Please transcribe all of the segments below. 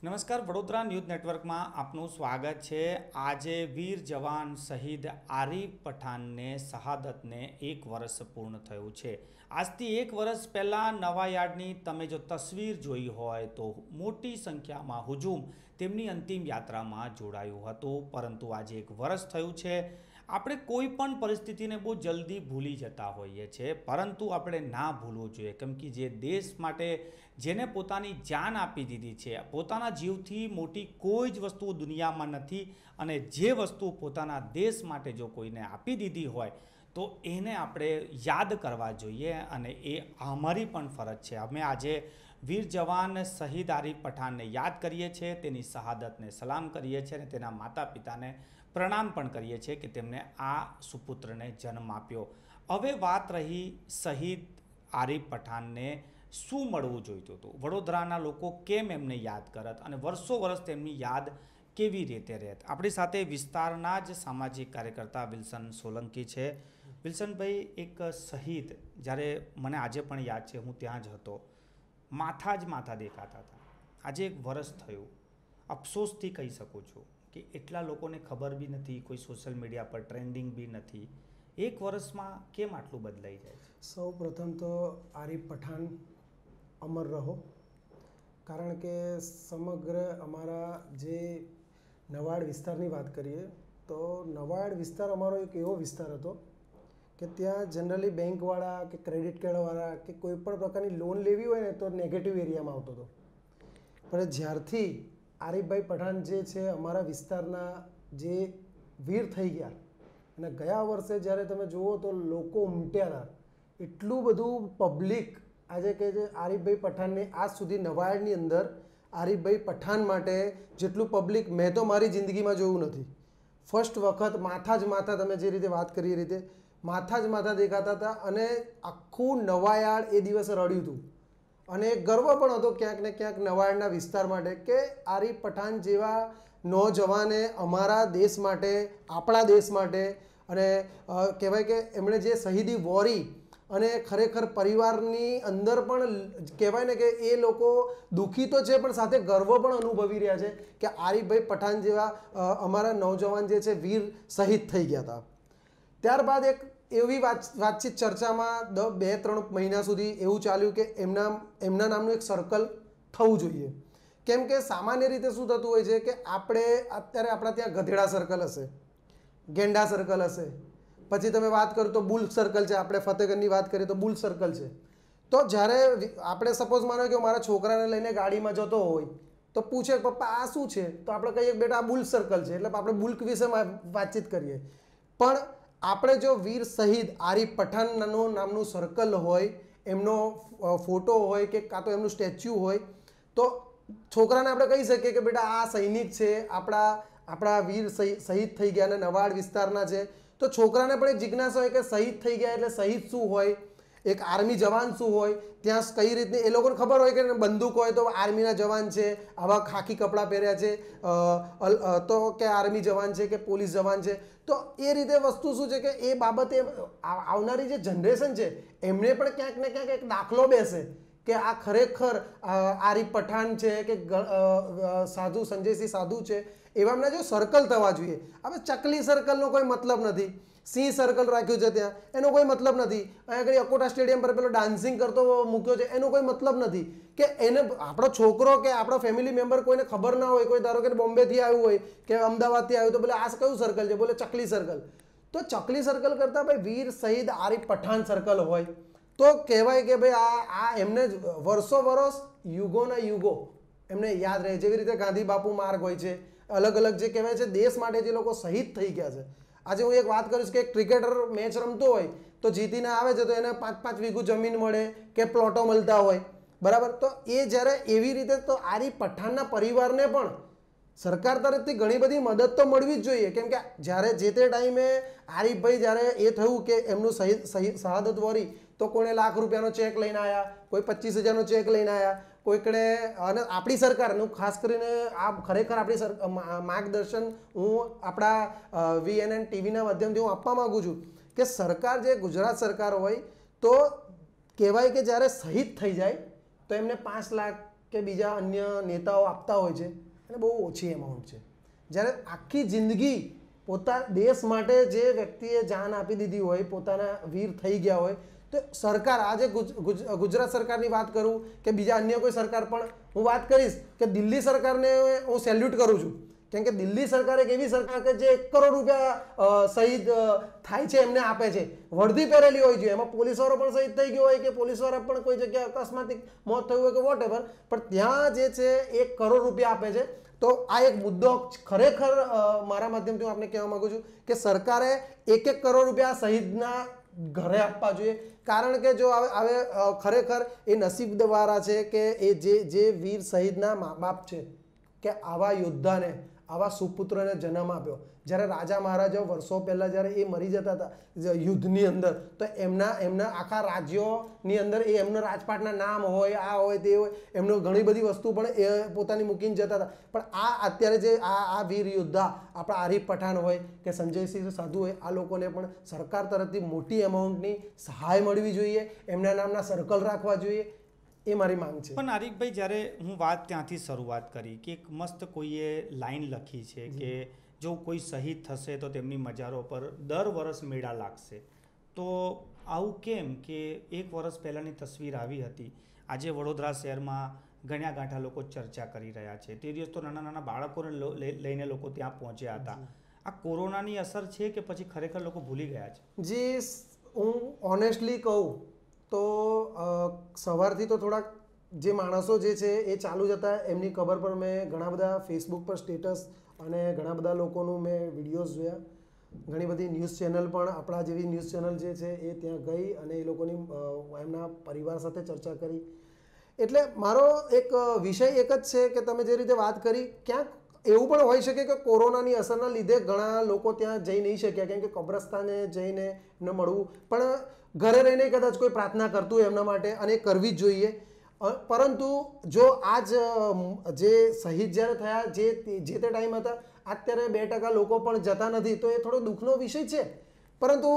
નમસ્કાર, વડોદરા ન્યૂઝ નેટવર્કમાં આપનું સ્વાગત છે। આજે વીર જવાન શહીદ આરિફ પઠાણને શહાદતને 1 વર્ષ પૂર્ણ થયું છે। આજથી 1 વર્ષ પહેલાં નવાયાર્ડની તમે જો તસવીર જોઈ હોય તો મોટી સંખ્યામાં હુજુમ તેમની અંતિમ યાત્રામાં જોડાયું હતું, પરંતુ આજે 1 વર્ષ થયું છે। આપણે કોઈ પણ પરિસ્થિતિને બહુ જલ્દી ભૂલી જતા હોઈએ છીએ, પરંતુ આપણે ના ભૂલવું જોઈએ, કેમ કે જે દેશ માટે જેને પોતાની જાન આપી દીધી છે, પોતાના જીવથી મોટી કોઈ જ વસ્તુ દુનિયામાં નથી, અને જે વસ્તુ પોતાના દેશ માટે જો કોઈને આપી દીધી હોય તો એને આપણે યાદ કરવા જોઈએ, અને એ અમારી પણ ફરજ છે। અમે આજે વીર જવાન શહીદ આરિફ પઠાણને યાદ કરીએ છીએ, તેની શહાદતને સલામ કરીએ છીએ અને તેના માતા પિતાને પ્રણામ પણ કરીએ છીએ કે તેમને આ સુપુત્રને જન્મ આપ્યો। હવે વાત રહી શહીદ આરિફ પઠાણને શું મળવું જોઈતું હતું, વડોદરાના લોકો કેમ એમને યાદ કરત અને વર્ષો વર્ષ તેમની યાદ કેવી રીતે રહેત। આપણી સાથે વિસ્તારના જ સામાજિક કાર્યકર્તા વિલ્સન સોલંકી છે। વિલ્સનભાઈ, એક શહીદ, જ્યારે મને આજે પણ યાદ છે, હું ત્યાં જ હતો, માથા જ માથા દેખાતા હતા। આજે 1 વર્ષ થયું, અફસોસથી કહી શકું છું કે એટલા લોકોને ખબર બી નથી, કોઈ સોશિયલ મીડિયા પર ટ્રેન્ડિંગ બી નથી। 1 વર્ષમાં કેમ આટલું બદલાઈ જાય છે? સૌ પ્રથમ તો આરિફ પઠાણ અમર રહો, કારણ કે સમગ્ર અમારા જે નવાડ વિસ્તારની વાત કરીએ તો નવાડ વિસ્તાર અમારો એક એવો વિસ્તાર હતો કે ત્યાં જનરલી બેંકવાળા કે ક્રેડિટ કાર્ડવાળા કે કોઈ પણ પ્રકારની લોન લેવી હોય ને તો નેગેટિવ એરિયામાં આવતો હતો, પણ જ્યારથી આરિફભાઈ પઠાણ જે છે અમારા વિસ્તારના જે વીર થઈ ગયા, અને ગયા વર્ષે જ્યારે તમે જુઓ તો લોકો ઉમટ્યા હતા, એટલું બધું પબ્લિક આજે કહે છે આરિફભાઈ પઠાણને આજ સુધી નવાયાર્ડની અંદર આરિફભાઈ પઠાણ માટે જેટલું પબ્લિક મેં તો મારી જિંદગીમાં જોયું નથી। ફર્સ્ટ વખત માથા જ માથા, તમે જે રીતે વાત કરી એ રીતે માથા જ માથા દેખાતા હતા, અને આખું નવાયાર્ડ એ દિવસે રડ્યું હતું, અને ગર્વ પણ હતો ક્યાંક ને ક્યાંક નવાયાર્ડના વિસ્તાર માટે કે આરિફ પઠાણ જેવા નોજવાને અમારા દેશ માટે, આપણા દેશ માટે, અને કહેવાય કે એમણે જે શહીદી વોરી, અને ખરેખર પરિવારની અંદર પણ કહેવાય ને કે એ લોકો દુઃખી તો છે પણ સાથે ગર્વ પણ અનુભવી રહ્યા છે કે આરિફભાઈ પઠાણ જેવા અમારા નૌજવાન જે છે વીર શહીદ થઈ ગયા હતા। ત્યારબાદ એક એવી વાતચીત ચર્ચામાં 2-3 મહિના સુધી એવું ચાલ્યું કે એમના નામનું એક સર્કલ થવું જોઈએ, કેમ કે સામાન્ય રીતે શું થતું હોય છે કે આપણે અત્યારે આપણા ત્યાં ગધેડા સર્કલ હશે, ગેંડા સર્કલ હશે, પછી તમે વાત કરો તો બુલ સર્કલ છે, આપણે ફતેગંજની વાત કરીએ તો બુલ સર્કલ છે। તો જ્યારે આપણે સપોઝ માનો કે મારા છોકરાને લઈને ગાડીમાં જતો હોય તો પૂછે પપ્પા આ શું છે, તો આપણે કહીએ બેટા આ બુલ સર્કલ છે, એટલે આપણે બુલ્ક વિશે વાતચીત કરીએ। પણ આપણે જો વીર શહીદ આરિફ પઠાણનું નામનું સર્કલ હોય, એમનો ફોટો હોય કે કાં તો એમનું સ્ટેચ્યુ હોય, તો છોકરાને આપણે કહી શકીએ કે બેટા આ સૈનિક છે, આપણા વીર શહીદ થઈ ગયા અને નવાડ વિસ્તારના છે। તો છોકરાને પણ એક જિજ્ઞાસા હોય કે શહીદ થઈ ગયા એટલે શહીદ શું હોય, એક આર્મી જવાન શું હોય, ત્યાં કઈ રીતની એ લોકોને ખબર હોય કે બંદૂક હોય તો આર્મીના જવાન છે, આવા ખાખી કપડાં પહેર્યા છે તો કે આર્મી જવાન છે કે પોલીસ જવાન છે। તો એ રીતે વસ્તુ શું છે કે એ બાબતે આવનારી જે જનરેશન છે એમને પણ ક્યાંક ને ક્યાંક એક દાખલો બેસે કે આ ખરેખર આરિફ પઠાણ છે કે સાધુ સંજયસિંહ સાધુ છે, એવાના જો સર્કલ થવા જોઈએ। હવે ચકલી સર્કલનો કોઈ મતલબ નથી, સિંહ સર્કલ રાખ્યું છે ત્યાં એનો કોઈ મતલબ નથી, અહીંયા આગળ અકોટા સ્ટેડિયમ પર પેલો ડાન્સિંગ કરતો મૂક્યો છે એનો કોઈ મતલબ નથી કે એને આપણો છોકરો કે આપણો ફેમિલી મેમ્બર કોઈને ખબર ના હોય, કોઈ ધારો કે બોમ્બેથી આવ્યું હોય કે અમદાવાદથી આવ્યું તો બોલે આ કયું સર્કલ છે, બોલે ચકલી સર્કલ। તો ચકલી સર્કલ કરતાં ભાઈ વીર શહીદ આરિફ પઠાણ સર્કલ હોય તો કહેવાય કે ભાઈ આ એમને વર્ષો વર્ષ યુગોના યુગો એમને યાદ રહે। જેવી રીતે ગાંધી બાપુ માર્ગ હોય છે, અલગ અલગ જે કહેવાય છે દેશ માટે જે લોકો શહીદ થઈ ગયા છે। આજે હું એક વાત કરીશ કે એક ક્રિકેટર મેચ રમતો હોય તો જીતીને આવે છે તો એને 5-5 વીઘુ જમીન મળે કે પ્લોટો મળતા હોય, બરાબર। તો એ જ્યારે એવી રીતે તો આરિફ પઠાણના પરિવારને પણ સરકાર તરફથી ઘણી બધી મદદ તો મળવી જ જોઈએ, કેમ કે જ્યારે જે તે ટાઈમે આરિફભાઈ જ્યારે એ થયું કે એમનું શહાદત વોરી તો કોઈને ₹1,00,000નો ચેક લઈને આવ્યા, કોઈ 25,000નો ચેક લઈને આવ્યા, કોઈકને, અને આપણી સરકારનું ખાસ કરીને આ ખરેખર આપણી માર્ગદર્શન હું આપણા VNN ટીવીના માધ્યમથી હું આપવા માગું છું કે સરકાર જે ગુજરાત સરકાર હોય તો કહેવાય કે જ્યારે શહીદ થઈ જાય તો એમને 5 લાખ કે બીજા અન્ય નેતાઓ આપતા હોય છે એને બહુ ઓછી અમાઉન્ટ છે. જ્યારે આખી જિંદગી દેશ માટે જે વ્યક્તિએ જાન આપી દીધી હોય, પોતાના વીર થઈ ગયા હોય, તો સરકાર, આજે ગુજરાત સરકારની વાત કરું કે બીજા અન્ય કોઈ સરકાર, પણ હું વાત કરીશ કે દિલ્હી સરકારને હું સેલ્યુટ કરું છું. કેમ કે દિલ્હી સરકાર એક એવી સરકાર કે જે 1 કરોડ રૂપિયા શહીદ થાય છે એમને આપે છે. વર્દી પહેરેલી હોય છે, એમાં પોલીસવાળો પણ શહીદ થઈ ગયો હોય કે પોલીસવાળા પણ કોઈ જગ્યાએ અકસ્માતિક મોત થયું હોય કે વોટ એવર, પણ ત્યાં જે છે 1 કરોડ રૂપિયા આપે છે. તો આ એક મુદ્દો ખરેખર મારા માધ્યમથી હું આપને કહેવા માગું છું કે સરકારે 1 કરોડ રૂપિયા શહીદના ઘરે આપવા જોઈએ. કારણ કે જો હવે ખરેખર એ નસીબવાળા છે કે એ જે વીર શહીદના મા બાપ છે કે આવા યોદ્ધાને, આવા સુપુત્રને જન્મ આપ્યો. જ્યારે રાજા મહારાજાઓ વર્ષો પહેલાં જ્યારે એ મરી જતા હતા યુદ્ધની અંદર, તો એમના આખા રાજ્યોની અંદર એ એમના રાજપાટના નામ હોય, આ હોય, તે હોય, એમનો ઘણી બધી વસ્તુ પણ એ પોતાની મૂકીને જતા હતા. પણ આ અત્યારે જે આ વીર યોદ્ધા આપણા આરીફ પઠાણ હોય કે સંજયસિંહ સાધુ હોય, આ લોકોને પણ સરકાર તરફથી મોટી અમાઉન્ટની સહાય મળવી જોઈએ, એમના નામના સર્કલ રાખવા જોઈએ, એ મારી માંગ છે. પણ આરીફભાઈ, જ્યારે હું વાત ત્યાંથી શરૂઆત કરી કે એક મસ્ત કોઈએ લાઈન લખી છે કે જો કોઈ શહીદ થશે તો તેમની મજારો પર દર વર્ષ મેળા લાગશે. તો આવું કેમ કે 1 વર્ષ પહેલાંની તસવીર આવી હતી, આજે વડોદરા શહેરમાં ગણ્યા ગાંઠા લોકો ચર્ચા કરી રહ્યા છે. તે દિવસ તો નાના નાના બાળકોને લઈને લોકો ત્યાં પહોંચ્યા હતા. આ કોરોનાની અસર છે કે પછી ખરેખર લોકો ભૂલી ગયા છે? જી, હું ઓનેસ્ટલી કહું તો સવારથી તો થોડાક જે માણસો જે છે એ ચાલુ જ હતા. એમની ખબર પર મેં ઘણા બધા ફેસબુક પર સ્ટેટસ અને ઘણા બધા લોકોનું મેં વિડીયોઝ જોયા. ઘણી બધી ન્યૂઝ ચેનલ પણ, આપણા જેવી ન્યૂઝ ચેનલ જે છે એ ત્યાં ગઈ અને એ લોકોની એમના પરિવાર સાથે ચર્ચા કરી. એટલે મારો એક વિષય એક જ છે કે તમે જે રીતે વાત કરી, ક્યાંક એવું પણ હોઈ શકે કે કોરોનાની અસરના લીધે ઘણા લોકો ત્યાં જઈ નહીં શક્યા, કેમ કે કબ્રસ્તાને જઈને ન મળવું, પણ ઘરે રહીને કદાચ કોઈ પ્રાર્થના કરતું હોય એમના માટે, અને કરવી જ જોઈએ. પરંતુ જો આજ જે શહીદ જ્યારે થયા, જે તે ટાઈમ હતા, અત્યારે 2% લોકો પણ જતા નથી, તો એ થોડો દુઃખનો વિષય છે. પરંતુ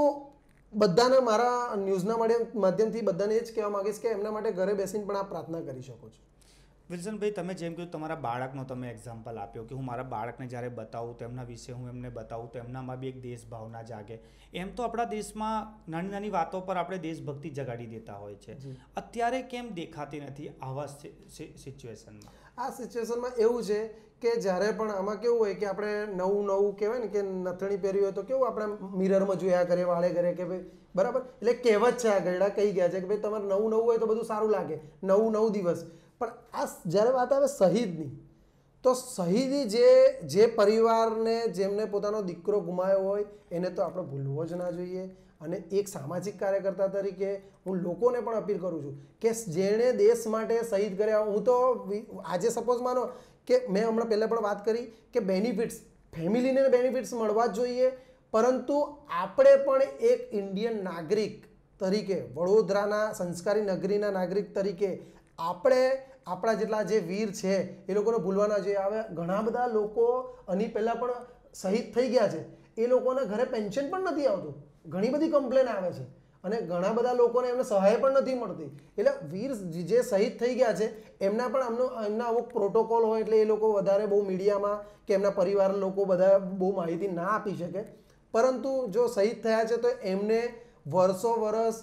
બધાને મારા ન્યૂઝના માધ્યમથી બધાને એ જ કહેવા માગીશ કે એમના માટે ઘરે બેસીને પણ આપ પ્રાર્થના કરી શકો છો. વિલ્સનભાઈ, તમે જેમ કહ્યું તમારા બાળકનો તમે એક્ઝામ્પલ આપ્યો કે હું મારા બાળકને જ્યારે બતાવું તો એમના વિશે હું એમને બતાવું તો એમનામાં બી એક દેશભાવના જાગે. એમ તો આપણા દેશમાં નાની નાની વાતો પર આપણે દેશભક્તિ જગાડી દેતા હોય છે. અત્યારે કેમ દેખાતી નથી આવા સિચ્યુએશનમાં? આ સિચ્યુએશનમાં એવું છે કે જ્યારે પણ આમાં કેવું હોય કે આપણે નવું કહેવાય ને કે નથણી પહેર્યું હોય તો કેવું આપણે મિરરમાં જોયા કરીએ, વાળે કરીએ કે ભાઈ બરાબર. એટલે કહેવત છે, આ ગયડા કહી ગયા છે કે ભાઈ તમારે નવું હોય તો બધું સારું લાગે, નવું દિવસ. પણ આ જ્યારે વાત આવે શહીદની, તો શહીદી જે પરિવારને, જેમને પોતાનો દીકરો ગુમાયો હોય, એને તો આપણે ભૂલવો જ ના જોઈએ. અને એક સામાજિક કાર્યકર્તા તરીકે હું લોકોને પણ અપીલ કરું છું કે જેણે દેશ માટે શહીદ કર્યા, હું તો આજે સપોઝ માનો કે મેં હમણાં પહેલાં પણ વાત કરી કે બેનિફિટ્સ, ફેમિલીને બેનિફિટ્સ મળવા જ જોઈએ, પરંતુ આપણે પણ એક ઇન્ડિયન નાગરિક તરીકે, વડોદરાના સંસ્કારી નગરીના નાગરિક તરીકે આપણે આપણા જેટલા જે વીર છે એ લોકોને ભૂલવાના જોઈએ. હવે ઘણા બધા લોકો આની પહેલાં પણ શહીદ થઈ ગયા છે, એ લોકોને ઘરે પેન્શન પણ નથી આવતું, ઘણી બધી કમ્પ્લેન આવે છે, અને ઘણા બધા લોકોને એમને સહાય પણ નથી મળતી. એટલે વીર જે શહીદ થઈ ગયા છે એમના પણ એમના અમુક પ્રોટોકોલ હોય, એટલે એ લોકો વધારે બહુ મીડિયામાં કે એમના પરિવાર લોકો બધા બહુ માહિતી ના આપી શકે. પરંતુ જો શહીદ થયા છે તો એમને વર્ષ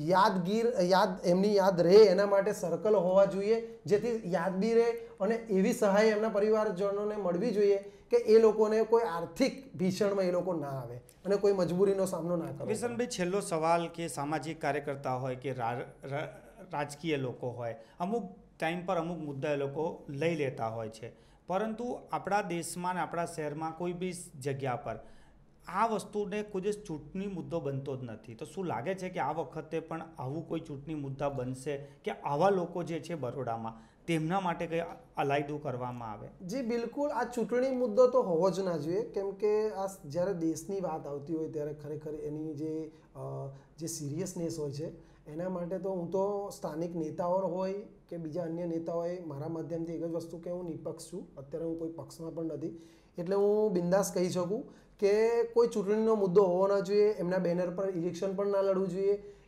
એમની યાદ રહે એના માટે સર્કલ હોવા જોઈએ, જેથી યાદ બી રહે, અને એવી સહાય એમના પરિવારજનોને મળવી જોઈએ કે એ લોકોને કોઈ આર્થિક ભીષણમાં એ લોકો ના આવે અને કોઈ મજબૂરીનો સામનો ના કરે. વિલ્સનભાઈ, છેલ્લો સવાલ કે સામાજિક કાર્યકર્તા હોય કે રાજકીય લોકો હોય, અમુક ટાઈમ પર અમુક મુદ્દા એ લોકો લઈ લેતા હોય છે, પરંતુ આપણા દેશમાં ને આપણા શહેરમાં કોઈ બી જગ્યા પર આ વસ્તુને કોઈ દિવસ ચૂંટણી મુદ્દો બનતો જ નથી. તો શું લાગે છે કે આ વખતે પણ આવું કોઈ ચૂંટણી મુદ્દા બનશે કે આવા લોકો જે છે બરોડામાં તેમના માટે કંઈ અલાયદું કરવામાં આવે? જી બિલકુલ, આ ચૂંટણી મુદ્દો તો હોવો જ ના જોઈએ, કેમ કે આ જ્યારે દેશની વાત આવતી હોય ત્યારે ખરેખર એની જે સિરિયસનેસ હોય છે એના માટે તો હું તો સ્થાનિક નેતાઓ હોય કે બીજા અન્ય નેતાઓ હોય, મારા માધ્યમથી એક જ વસ્તુ કે હું નિપક્ષ છું. અત્યારે હું કોઈ પક્ષમાં પણ નથી, એટલે હું બિંદાસ કહી શકું કે કોઈ ચૂંટણીનો મુદ્દો હોવો ના જોઈએ, એમના બેનર પર ઇલેક્શન પણ ના લડવું જોઈએ,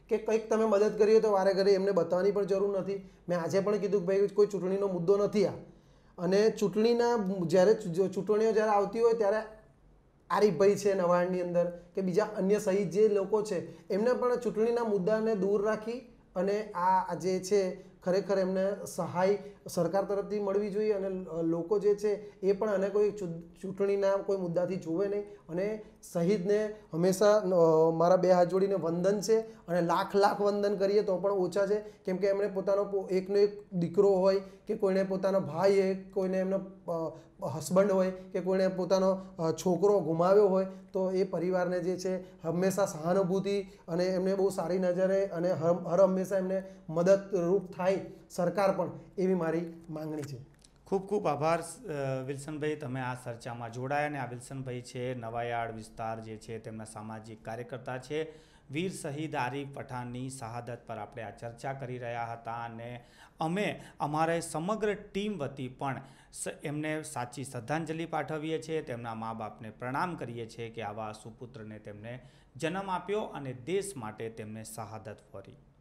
કે કંઈક તમે મદદ કરી હોય તો વારે ઘરે એમને બતાવવાની પણ જરૂર નથી. મેં આજે પણ કીધું કે ભાઈ કોઈ ચૂંટણીનો મુદ્દો નથી આ, અને ચૂંટણીના જ્યારે ચૂંટણીઓ જ્યારે આવતી હોય ત્યારે આરીફભાઈ છે નવાડની અંદર કે બીજા અન્ય સહિત જે લોકો છે એમને પણ ચૂંટણીના મુદ્દાને દૂર રાખી અને આ જે છે ખરેખર એમને સહાય સરકાર તરફથી મળવી જોઈએ, અને લોકો જે છે એ પણ આને કોઈ ચૂંટણીના કોઈ મુદ્દાથી જુએ નહીં. અને શહીદને હંમેશા મારા બે હાથ જોડીને વંદન છે, અને લાખ લાખ વંદન કરીએ તો પણ ઓછા છે, કેમ કે એમણે પોતાનો એકનો એક દીકરો હોય કે કોઈને પોતાનો ભાઈ હોય, કોઈને એમનો હસબન્ડ હોય કે કોઈને પોતાનો છોકરો ગુમાવ્યો હોય, તો એ પરિવારને જે છે હંમેશા સહાનુભૂતિ અને એમને બહુ સારી નજરે અને હર હંમેશા એમને મદદરૂપ થાય સરકાર પણ, એવી મારી માંગણી છે. ખૂબ ખૂબ આભાર વિલ્સનભાઈ, તમે આ ચર્ચામાં જોડાયા. અને આ વિલ્સનભાઈ છે નવાયાર્ડ વિસ્તાર જે છે તેમના સામાજિક કાર્યકર્તા છે. વીર શહીદ આરીફ પઠાણની શહાદત પર આપણે આ ચર્ચા કરી રહ્યા હતા, અને અમે અમારે સમગ્ર ટીમ વતી પણ એમને સાચી શ્રદ્ધાંજલિ પાઠવીએ છીએ. તેમના મા બાપને પ્રણામ કરીએ છીએ કે આવા સુપુત્રને તેમને જન્મ આપ્યો અને દેશ માટે તેમને શહાદત વરી.